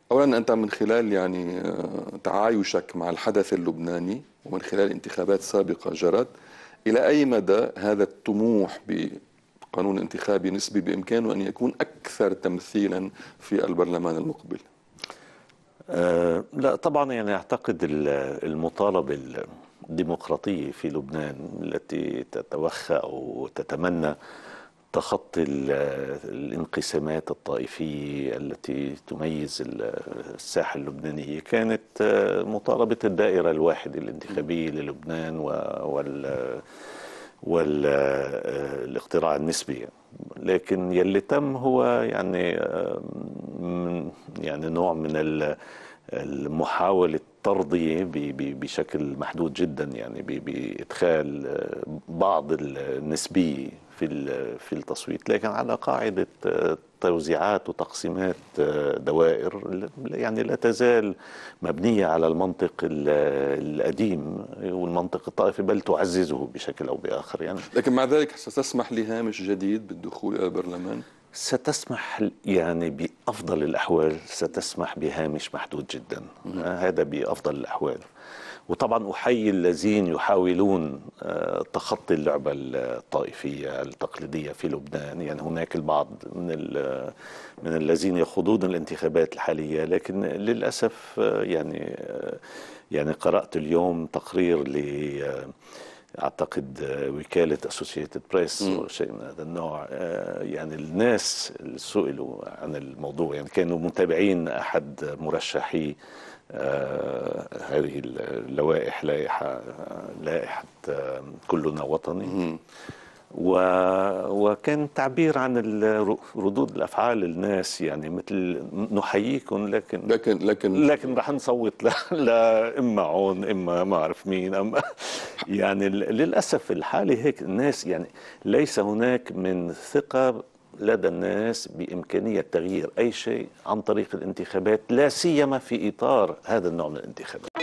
أولا أنت من خلال يعني تعايشك مع الحدث اللبناني ومن خلال انتخابات سابقة جرت، إلى أي مدى هذا الطموح بقانون انتخابي نسبي بإمكانه أن يكون أكثر تمثيلا في البرلمان المقبل؟ لا طبعا، يعني أعتقد المطالبة الديمقراطية في لبنان التي تتوخى أو تتمنى تخطي الانقسامات الطائفية التي تميز الساحة اللبنانية كانت مطالبة الدائرة الواحدة الانتخابية للبنان والاقتراع النسبي. لكن يلي تم هو يعني نوع من المحاولة الترضية بشكل محدود جدا، يعني بإدخال بعض النسبية في التصويت، لكن على قاعدة توزيعات وتقسيمات دوائر يعني لا تزال مبنية على المنطق القديم والمنطق الطائفي، بل تعززه بشكل أو بآخر يعني. لكن مع ذلك ستسمح لهامش جديد بالدخول إلى البرلمان؟ ستسمح يعني بأفضل الأحوال، ستسمح بهامش محدود جدا. هذا بأفضل الأحوال. وطبعا أحيي الذين يحاولون تخطي اللعبة الطائفية التقليدية في لبنان. يعني هناك البعض من الذين يخوضون الانتخابات الحالية، لكن للأسف يعني قرأت اليوم تقرير أعتقد وكالة أسوسييتد بريس أو شيء من هذا النوع. يعني الناس اللي سئلوا عن الموضوع يعني كانوا متابعين أحد مرشحي هذه اللوائح، لائحة كلنا وطني، وكان تعبير عن ردود الافعال الناس، يعني مثل نحييكم لكن رح نصوت لا اما عون اما ما اعرف مين يعني للاسف الحاله هيك. الناس يعني ليس هناك من ثقه لدى الناس بامكانيه تغيير اي شيء عن طريق الانتخابات، لا سيما في اطار هذا النوع من الانتخابات.